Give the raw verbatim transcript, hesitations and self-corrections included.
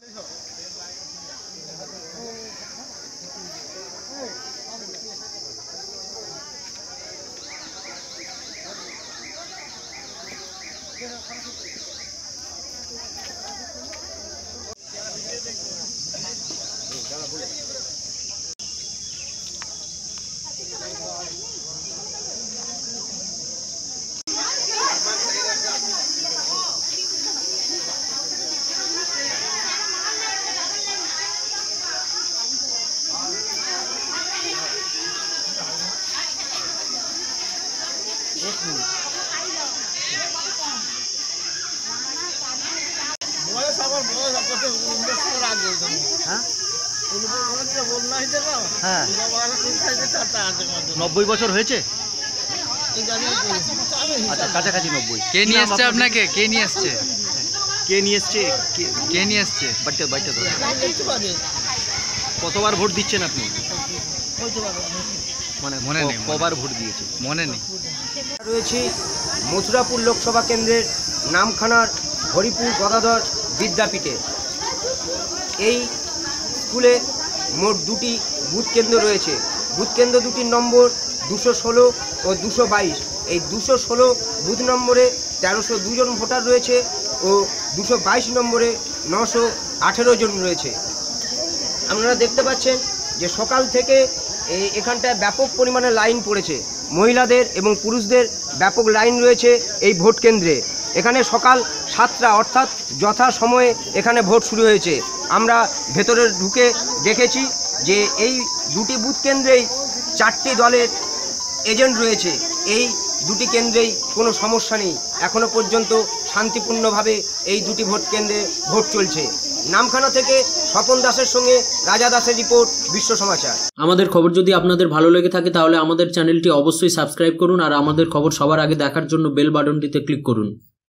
নব্বই বছর হয়েছে। আচ্ছা, কাছাকাছি নব্বই। কে নিয়ে আসছে আপনাকে? কে নিয়ে আসছে? কে নিয়ে এসছে? কে নিয়ে আসছে? বাচ্চা বাচ্চা ধরে। কতবার ভোট দিচ্ছেন আপনি? মানে মনে নেই। কবার ভোট দিয়েছে মনে নেই। রয়েছি মথুরাপুর লোকসভা কেন্দ্রের নামখানার হরিপুর গদাধর বিদ্যাপীঠে। এই স্কুলে মোট দুটি বুথ কেন্দ্র রয়েছে। বুথ কেন্দ্র দুটির নম্বর দুশো ষোলো ও দুশো বাইশ। এই দুশো ষোলো বুথ নম্বরে তেরোশো দুজন ভোটার রয়েছে ও দুশো বাইশ নম্বরে নশো আঠেরো জন রয়েছে। আপনারা দেখতে পাচ্ছেন যে সকাল থেকে এই এখানটায় ব্যাপক পরিমাণে লাইন পড়েছে। মহিলাদের এবং পুরুষদের ব্যাপক লাইন রয়েছে এই ভোট কেন্দ্রে। এখানে সকাল সাতটা অর্থাৎ যথা সময়ে এখানে ভোট শুরু হয়েছে। আমরা ভেতরে ঢুকে দেখেছি যে এই দুটি বুথ কেন্দ্রেই চারটি দলের এজেন্ট রয়েছে। এই দুটি কেন্দ্রেই কোনো সমস্যা নেই। এখনও পর্যন্ত শান্তিপূর্ণভাবে এই দুটি ভোট কেন্দ্রে ভোট চলছে। নামখানা থেকে স্বপন দাসের সঙ্গে রাজা দাসের রিপোর্ট, বিশ্ব সমাচার। আমাদের খবর যদি আপনাদের ভালো লেগে থাকে তাহলে আমাদের চ্যানেলটি অবশ্যই সাবস্ক্রাইব করুন আর আমাদের খবর সবার আগে দেখার জন্য বেল বাটনটিতে ক্লিক করুন।